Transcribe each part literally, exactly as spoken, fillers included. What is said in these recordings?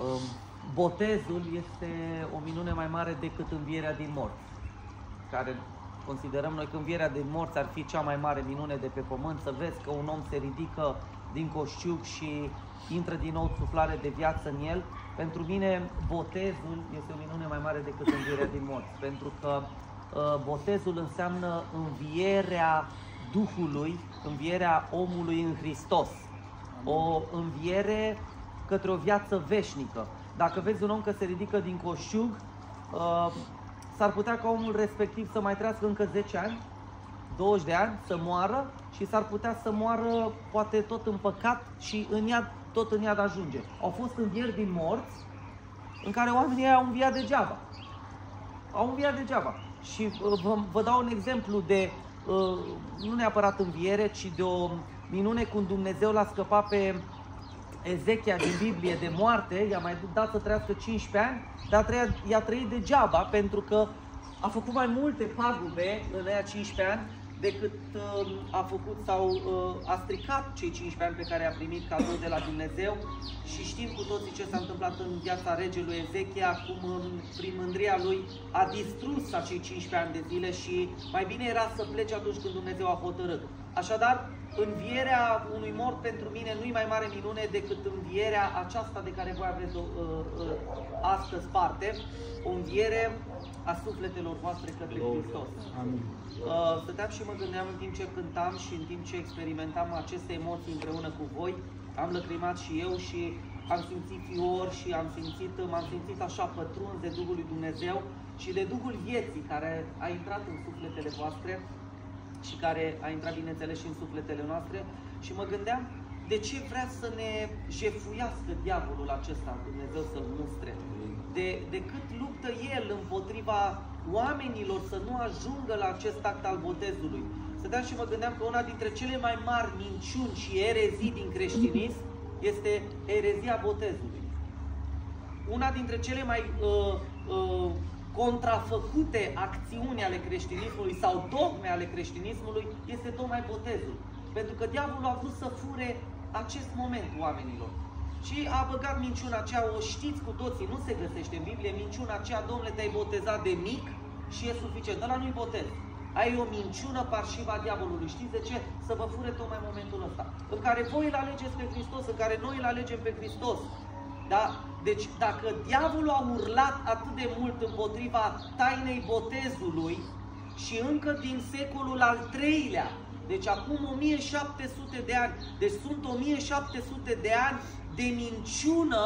Botezul este o minune mai mare decât învierea din morți, care considerăm noi că învierea din morți ar fi cea mai mare minune de pe pământ, să vezi că un om se ridică din coșciug și intră din nou suflare de viață în el. Pentru mine botezul este o minune mai mare decât învierea din morți, pentru că uh, botezul înseamnă învierea Duhului, învierea omului în Hristos, o înviere către o viață veșnică. Dacă vezi un om că se ridică din coșciug, uh, s-ar putea ca omul respectiv să mai trăiască încă zece ani, douăzeci de ani, să moară și s-ar putea să moară poate tot în păcat și în iad, tot în iad ajunge. Au fost învieri din morți în care oamenii au înviat degeaba. Au înviat degeaba. Și uh, vă, vă dau un exemplu de, uh, nu neapărat înviere, ci de o minune cum Dumnezeu l-a scăpat pe Ezechia din Biblie de moarte, i-a mai dat să trăiască cincisprezece ani, dar i-a trăit degeaba pentru că a făcut mai multe pagube în aia cincisprezece ani decât uh, a făcut sau uh, a stricat cei cincisprezece ani pe care i-a primit cadou de la Dumnezeu. Și știm cu toții ce s-a întâmplat în viața regelui Ezechia, cum în, prin mândria lui a distrus acei cincisprezece ani de zile și mai bine era să plece atunci când Dumnezeu a hotărât. Așadar, învierea unui mort pentru mine nu-i mai mare minune decât învierea aceasta de care voi aveți uh, uh, astăzi parte, o înviere a sufletelor voastre către Hristos. Amin. Uh, stăteam și mă gândeam în timp ce cântam și în timp ce experimentam aceste emoții împreună cu voi, am lăcrimat și eu și am simțit fior și am simțit, m-am simțit așa pătruns de Duhul lui Dumnezeu și de Duhul vieții care a intrat în sufletele voastre și care a intrat, bineînțeles, și în sufletele noastre. Și mă gândeam de ce vrea să ne jefuiască diavolul acesta, Dumnezeu să-l mustre. De, de cât luptă el împotriva oamenilor să nu ajungă la acest act al botezului. Stăteam și mă gândeam că una dintre cele mai mari minciuni și erezii din creștinism este erezia botezului. Una dintre cele mai uh, uh, contrafăcute acțiuni ale creștinismului sau dogme ale creștinismului este tocmai botezul. Pentru că diavolul a vrut să fure acest moment oamenilor. Și a băgat minciuna aceea, o știți cu toții, nu se găsește în Biblie, minciuna aceea, domnule, te-ai botezat de mic și e suficient. Ăla nu-i botez. Ai o minciună parșivă a diavolului. Știți de ce? Să vă fure tocmai momentul ăsta. În care voi îl alegeți pe Hristos, în care noi îl alegem pe Hristos. Da? Deci dacă diavolul a urlat atât de mult împotriva tainei botezului și încă din secolul al treilea, deci acum o mie șapte sute de ani, deci sunt o mie șapte sute de ani de minciună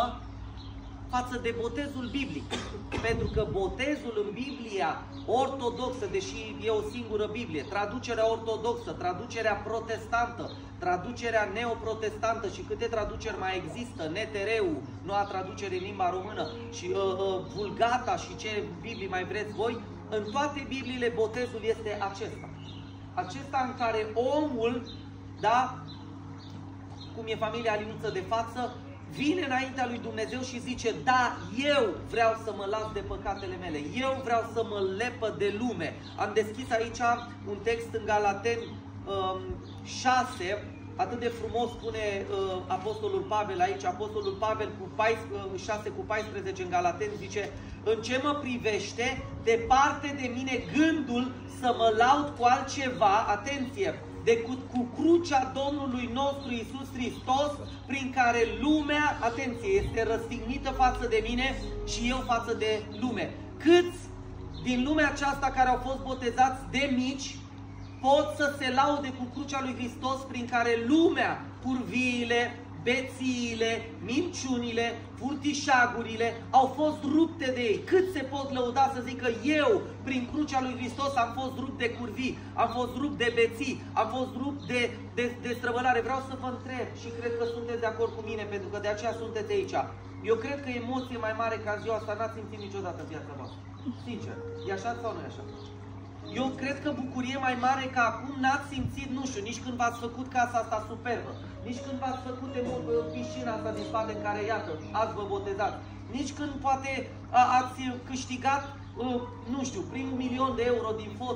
față de botezul biblic. Pentru că botezul în Biblia ortodoxă, deși e o singură Biblie, traducerea ortodoxă, traducerea protestantă, traducerea neoprotestantă și câte traduceri mai există, N T R-ul, noua traducere în limba română, și uh, uh, Vulgata și ce Biblii mai vreți voi, în toate Bibliile botezul este acesta. Acesta în care omul, da, cum e familia Alinuță de față, vine înaintea lui Dumnezeu și zice, da, eu vreau să mă las de păcatele mele, eu vreau să mă lepă de lume. Am deschis aici un text în Galateni um, șase, atât de frumos spune uh, Apostolul Pavel aici, Apostolul Pavel cu șase cu paisprezece în Galateni zice, în ce mă privește, departe de mine gândul să mă laud cu altceva, atenție, decât cu crucea Domnului nostru Iisus Hristos, prin care lumea, atenție, este răstignită față de mine și eu față de lume. Câți din lumea aceasta care au fost botezați de mici pot să se laude cu crucea lui Hristos, prin care lumea, curviile, bețiile, minciunile, furtișagurile au fost rupte de ei. Cât se pot lăuda să zică eu, prin crucea lui Hristos, am fost rupt de curvii, am fost rupt de beții, am fost rupt de, de, de străbălare. Vreau să vă întreb și cred că sunteți de acord cu mine, pentru că de aceea sunteți aici. Eu cred că emoție mai mare ca ziua asta n-ați simțit niciodată în viața voastră. Sincer, e așa sau nu e așa? Eu cred că bucurie mai mare ca acum n-ați simțit, nu știu, nici când v-ați făcut casa asta superbă, nici când v-ați făcut piscina asta din spate în care, iată, ați vă botezat, nici când poate a, ați câștigat, uh, nu știu, primul milion de euro din fotbal,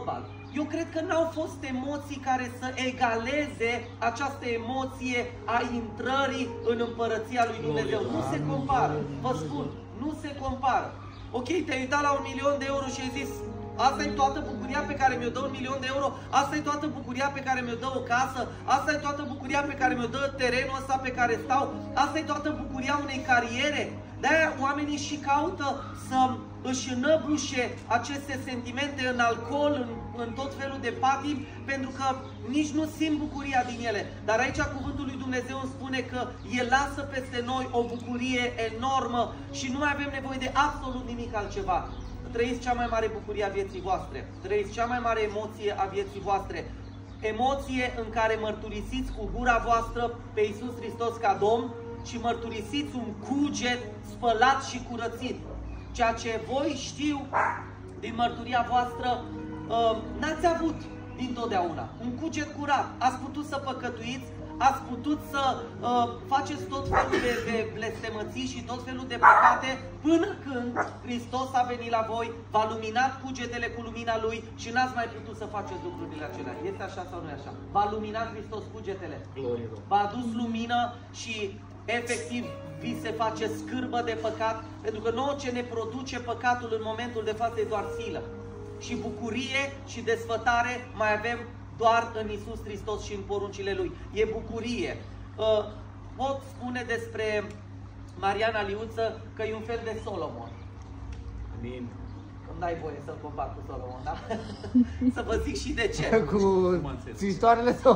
eu cred că n-au fost emoții care să egaleze această emoție a intrării în Împărăția lui Dumnezeu. Nu se compară, vă spun, nu se compară. Ok, te-ai uitat la un milion de euro și ai zis, asta e toată bucuria pe care mi-o dă un milion de euro, asta e toată bucuria pe care mi-o dă o casă, asta e toată bucuria pe care mi-o dă terenul ăsta pe care stau, asta e toată bucuria unei cariere. De-aia oamenii și caută să își înăbușe aceste sentimente în alcool, în, în tot felul de patimi, pentru că nici nu simt bucuria din ele. Dar aici cuvântul lui Dumnezeu îmi spune că El lasă peste noi o bucurie enormă și nu mai avem nevoie de absolut nimic altceva. Trăiți cea mai mare bucurie a vieții voastre, trăiți cea mai mare emoție a vieții voastre, emoție în care mărturisiți cu gura voastră pe Iisus Hristos ca Domn și mărturisiți un cuget spălat și curățit. Ceea ce voi știu din mărturia voastră, n-ați avut dintotdeauna. Un cuget curat. Ați putut să păcătuiți, ați putut să uh, faceți tot felul de, de blestemății și tot felul de păcate, până când Hristos a venit la voi, v-a luminat cugetele cu lumina Lui și n-ați mai putut să faceți lucrurile acelea. Este așa sau nu e așa? V-a luminat Hristos cugetele. V-a adus lumină și efectiv vi se face scârbă de păcat, pentru că nouă ce ne produce păcatul în momentul de față e doar silă. Și bucurie și desfătare mai avem doar în Iisus Hristos și în poruncile Lui. E bucurie. Uh, pot spune despre Mariana Liuță că e un fel de Solomon. Amin. Îmi dai voie să-l compar cu Solomon, da? Să vă zic și de ce. Cu țitoarele sau...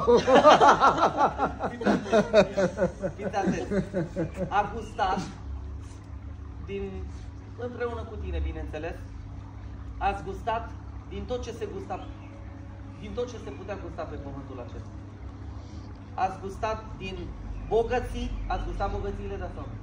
Fiți atenți. A gustat din... împreună cu tine, bineînțeles. Ați gustat din tot ce se gusta, din tot ce se putea gusta pe pământul acesta. Ați gustat din bogății, ați gustat bogățiile de sau?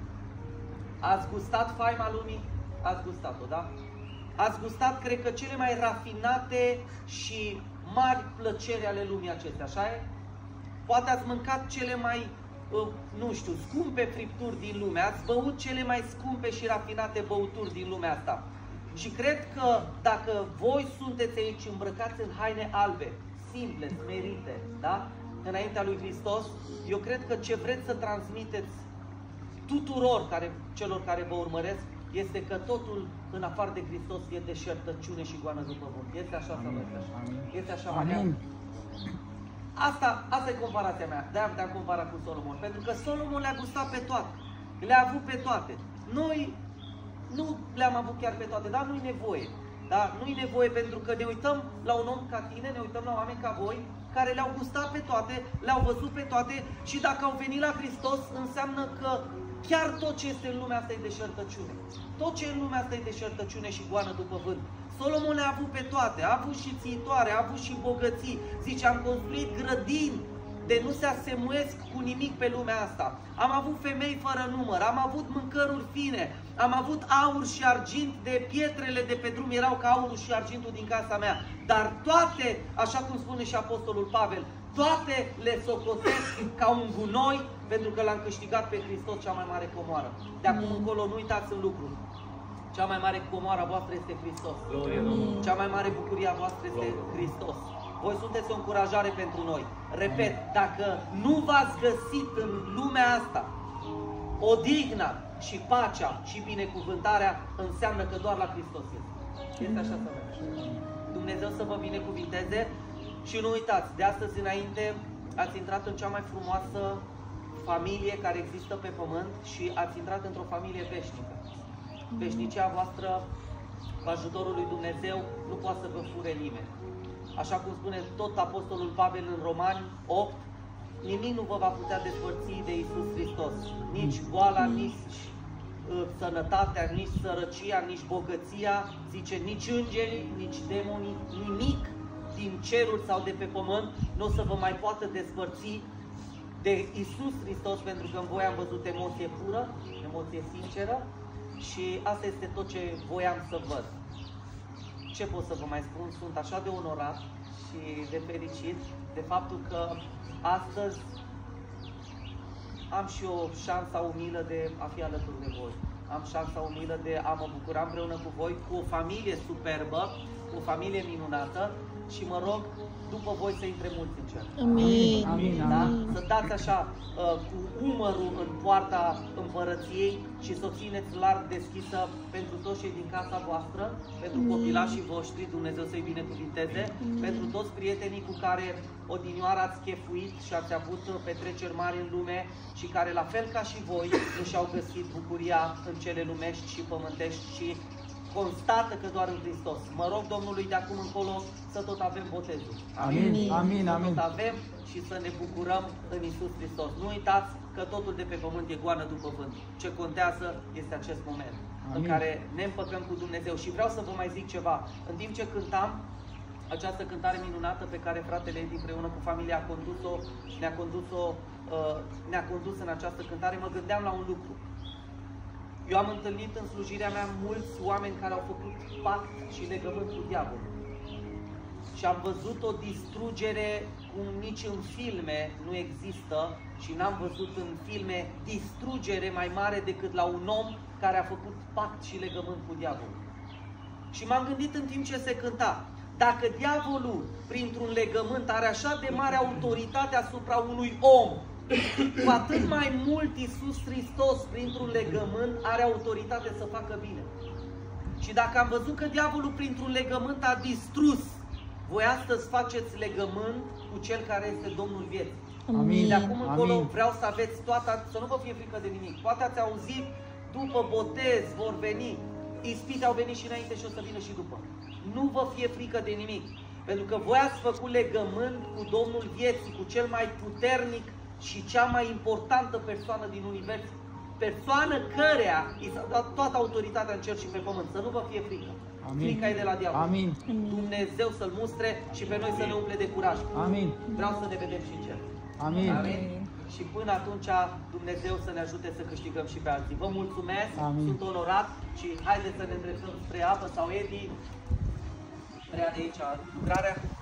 Ați gustat faima lumii, ați gustat-o, da? Ați gustat, cred că, cele mai rafinate și mari plăceri ale lumii acestea, așa e? Poate ați mâncat cele mai, nu știu, scumpe fripturi din lume, ați băut cele mai scumpe și rafinate băuturi din lumea asta. Și cred că dacă voi sunteți aici îmbrăcați în haine albe, simple, smerite, da? Înaintea lui Hristos, eu cred că ce vreți să transmiteți tuturor care, celor care vă urmăresc, este că totul în afară de Hristos e deșertăciune și goană după vânt. Este așa sau nu este așa? Este așa, Amin. Asta, asta e comparația mea. De-aia te-am comparat cu Solomon. Pentru că Solomon le-a gustat pe toate. Le-a avut pe toate. Noi nu le-am avut chiar pe toate, dar nu-i nevoie. Da? Nu-i nevoie pentru că ne uităm la un om ca tine, ne uităm la oameni ca voi, care le-au gustat pe toate, le-au văzut pe toate și dacă au venit la Hristos, înseamnă că chiar tot ce este în lumea asta e deșertăciune. Tot ce e în lumea asta e deșertăciune și goană după vânt. Solomon le-a avut pe toate, a avut și țitoare, a avut și bogății. Zice, am construit grădini de nu se asemuiesc cu nimic pe lumea asta. Am avut femei fără număr, am avut mâncăruri fine, am avut aur și argint, de pietrele de pe drum erau ca aurul și argintul din casa mea. Dar toate, așa cum spune și Apostolul Pavel, toate le socotesc ca un gunoi, pentru că l-am câștigat pe Hristos, cea mai mare comoară. De acum încolo nu uitați în lucru. Cea mai mare comoară a voastră este Hristos. Cea mai mare bucurie a voastră este Hristos. Voi sunteți o încurajare pentru noi. Repet, dacă nu v-ați găsit în lumea asta odihna și pacea și binecuvântarea, înseamnă că doar la Hristos este. Este așa să vedem. Dumnezeu să vă binecuvinteze și nu uitați, de astăzi înainte ați intrat în cea mai frumoasă familie care există pe pământ și ați intrat într-o familie veșnică. Veșnicia voastră, cu ajutorul lui Dumnezeu, nu poate să vă fure nimeni. Așa cum spune tot Apostolul Pavel în Romani opt, nimic nu vă va putea despărți de Iisus Hristos. Nici boala, nici uh, sănătatea, nici sărăcia, nici bogăția, zice, nici îngerii, nici demonii, nimic din ceruri sau de pe pământ nu o să vă mai poată despărți de Iisus Hristos, pentru că în voi am văzut emoție pură, emoție sinceră și asta este tot ce voiam să văd. Ce pot să vă mai spun? Sunt așa de onorat și de fericit de faptul că astăzi am și o șansa umilă de a fi alături de voi. Am șansa umilă de a mă bucura împreună cu voi, cu o familie superbă, o familie minunată și mă rog după voi să intre mulți în cer. Amin. Amin. Da? Amin. Să dați așa uh, cu umărul în poarta împărăției și să o țineți larg deschisă pentru toți cei din casa voastră, pentru copilașii voștri, Dumnezeu să-i binecuvinteze, pentru toți prietenii cu care odinioară ați chefuit și ați avut petreceri mari în lume și care, la fel ca și voi, nu și-au găsit bucuria în cele lumești și pământești și constată că doar în Hristos. Mă rog Domnului de acum încolo să tot avem botezul. Amin. Amin. Să Amin. tot avem și să ne bucurăm în Iisus Hristos. Nu uitați că totul de pe pământ e goană după vânt. Ce contează este acest moment Amin. în care ne împăcăm cu Dumnezeu. Și vreau să vă mai zic ceva. În timp ce cântam această cântare minunată pe care fratele Edi împreună cu familia a condus-o, ne-a condus-o, uh, ne-a condus în această cântare, mă gândeam la un lucru. Eu am întâlnit în slujirea mea mulți oameni care au făcut pact și legământ cu diavolul. Și am văzut o distrugere cum nici în filme nu există și n-am văzut în filme distrugere mai mare decât la un om care a făcut pact și legământ cu diavolul. Și m-am gândit în timp ce se cânta, dacă diavolul printr-un legământ are așa de mare autoritate asupra unui om, cu atât mai mult Iisus Hristos, printr-un legământ, are autoritate să facă bine. Și dacă am văzut că diavolul printr-un legământ a distrus, voi astăzi faceți legământ cu Cel care este Domnul vieții. Amin. De acum încolo Amin. vreau să aveți toată, să nu vă fie frică de nimic. Poate ați auzit, după botez vor veni. Ispite au venit și înainte și o să vină și după. Nu vă fie frică de nimic. Pentru că voi ați făcut legământ cu Domnul vieții, cu Cel mai puternic și cea mai importantă persoană din univers, persoană căreia i s-a dat toată autoritatea în cer și pe pământ. Să nu vă fie frică. Amin. Frica e de la diavol. Amin. Dumnezeu să-l mustre și pe noi să ne umple de curaj. Amin. Vreau să ne vedem și în cer. Amin. Amin. Și până atunci Dumnezeu să ne ajute să câștigăm și pe alții. Vă mulțumesc, Amin. sunt onorat și haideți să ne îndreptăm spre apă sau Edi, prea de aici lucrarea.